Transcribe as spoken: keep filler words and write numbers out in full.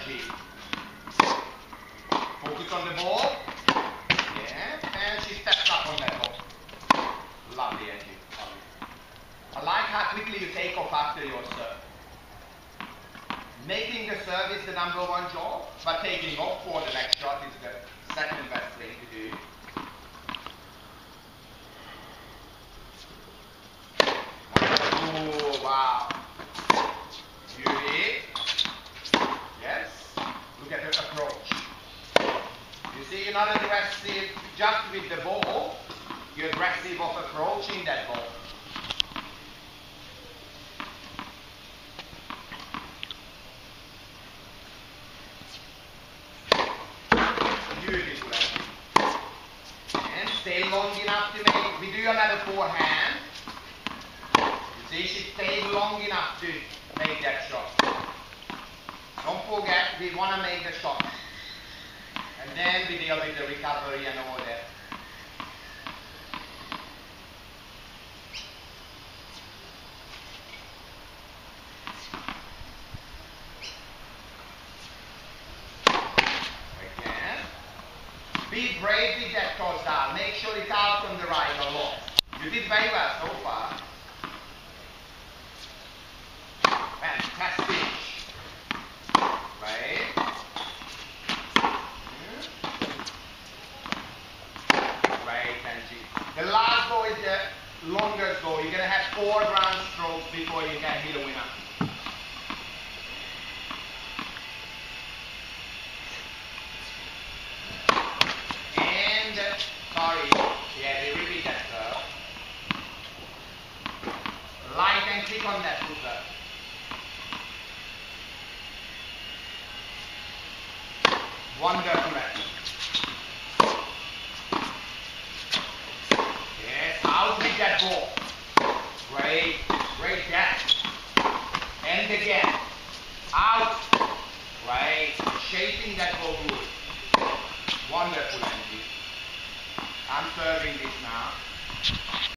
Angie. Focus on the ball. Yeah, and she steps up on that ball. Lovely, Angie. Lovely. I like how quickly you take off after your serve. Making the serve is the number one job, but taking off for the next shot is the second best thing to do. Oh, wow. Beauty. Yes. Look at her approach. You see, you're not aggressive just with the ball. You're aggressive of approaching that ball. Beautiful. And stay long enough to make, we do another forehand. You see, she stayed long enough to make that shot. Don't forget, we want to make the shot. And then we deal with the recovery and all that. Be brave with that toss down. Make sure it's out on the right or left. You did very well so far. Fantastic. Right. Right, Angie. The last goal is the longest goal. You're going to have four ground strokes before you can hit a winner. Sorry, yeah, they repeat that serve. Light and click on that hooker. Wonderful. Yes, out with that ball. Great, great catch. And again, out. Right, shaping that ball good. Wonderful, Angie. I'm serving this now.